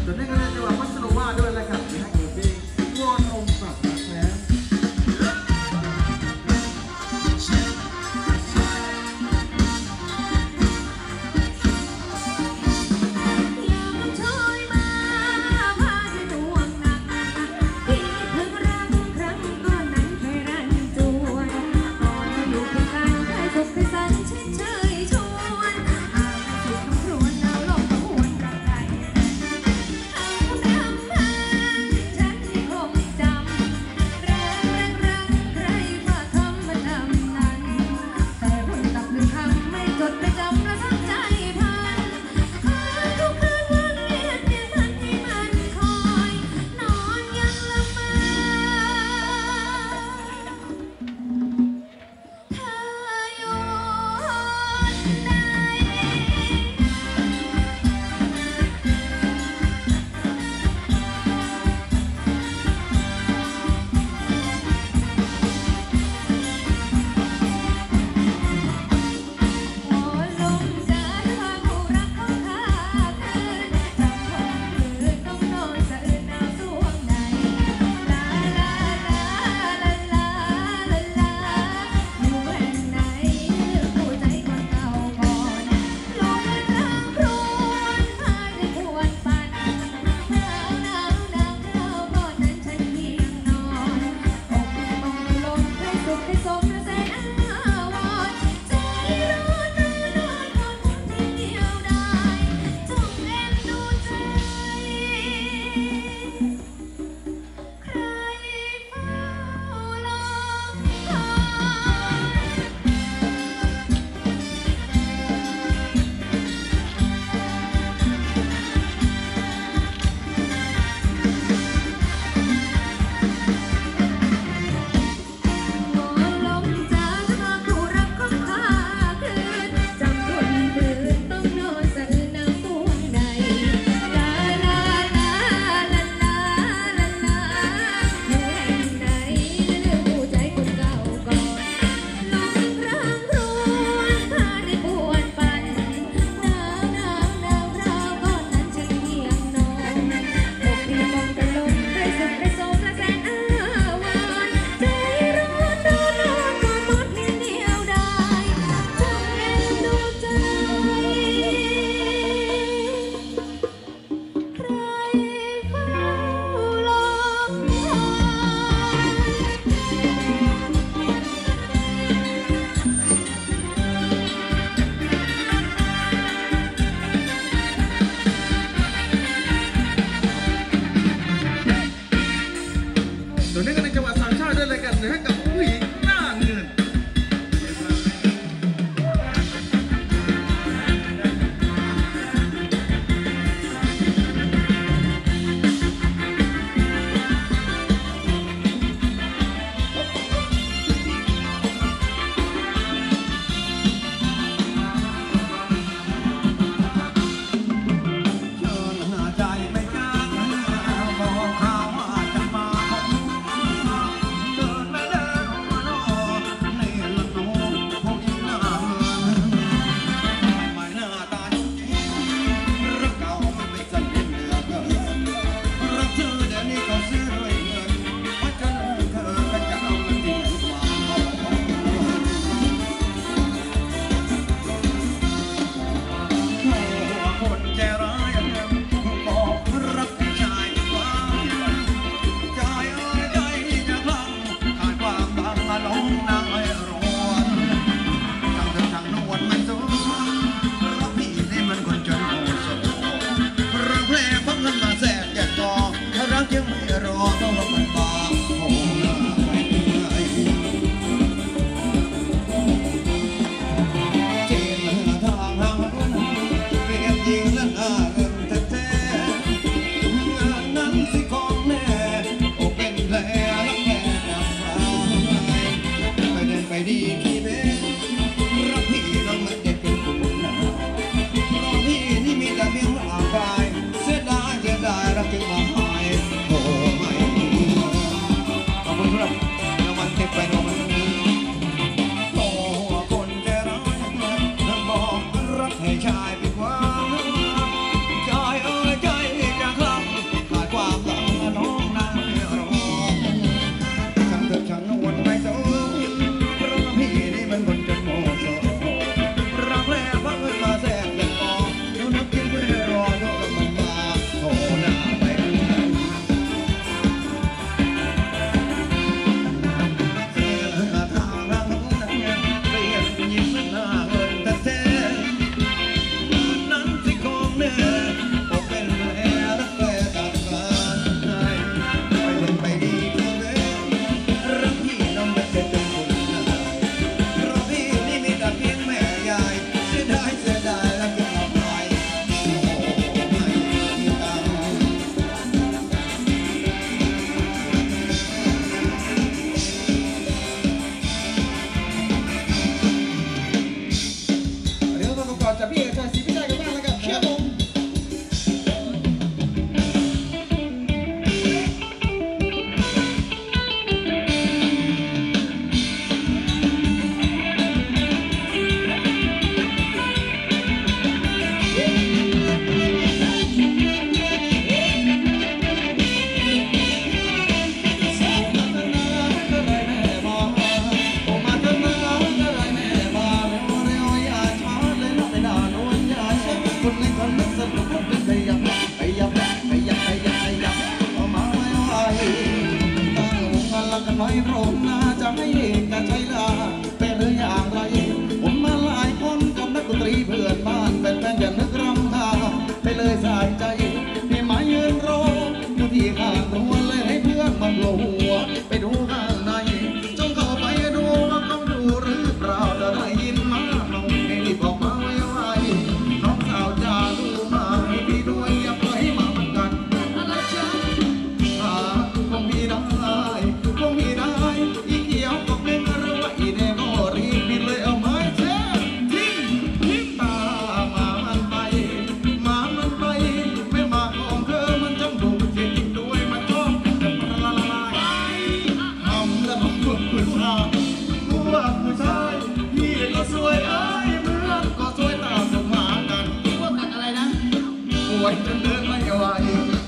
วนนี้ก็ในจังหวัดพัทลุงว่าด้วยนะครับมีให้เพลงวอนองค์ปรับรักแท้ไว้ตรงหน้าจะให้กะใช้ลาเป็นหรืออย่างไรผมมาหลายคนกับนักดนตรีเพื่อนบ้านแฟนๆอย่านึกรำคาญไปเลยสายใจพี่มายืนรออยู่ที่ข้างรั้วเลยให้เพื่อนมาโผล่หัวไปดูข้างในจงเข้าไปดูว่าเขาดูหรือเปล่าจะได้ยินมาน้องให้รีบออกมาไวๆน้องสาวจะดูมาให้พี่ด้วยอย่าปล่อยมาเหมือนกันอะไรจ๊ะคงมีได้คงมีได้อีเขียวก็เป็นอะไรวะอีแดงก็รีบบินเลยเอาไม้เช็ดทิ้งตามามันไปไม่มาของเธอมันจำดูเสียจริงด้วยมันชอบแต่ละลายทำและทำทุกผู้ชายผู้ชายพี่ก็สวยเอ้ยเมื่อก็สวยตามสมากันพวกกันอะไรนะป่วยจนเดินไม่ไหว